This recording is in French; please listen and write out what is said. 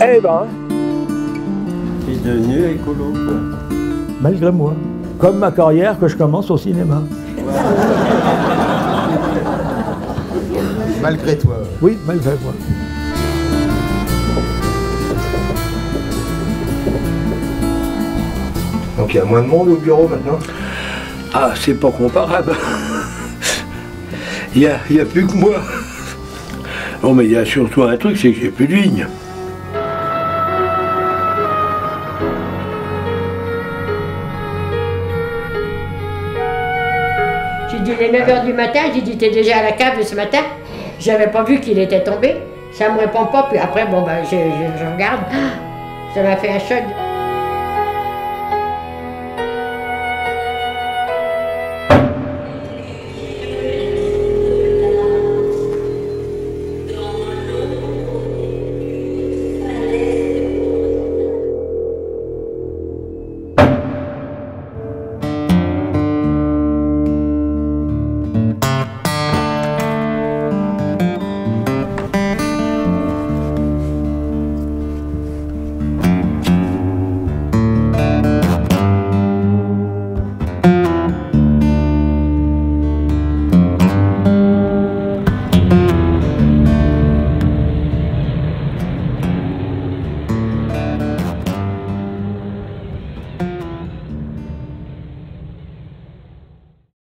Eh ben, Il est devenu écolo, quoi. malgré moi. Comme ma carrière que je commence au cinéma. Malgré toi. Oui, malgré moi. Donc il y a moins de monde au bureau maintenant? Ah, c'est pas comparable. Il y a plus que moi. Non, mais il y a surtout un truc, c'est que j'ai plus de ligne. J'ai dit, il est 9h du matin, j'ai dit, t'es déjà à la cave ce matin? J'avais pas vu qu'il était tombé. Ça me répond pas, puis après, bon, ben, je regarde. Ça m'a fait un choc.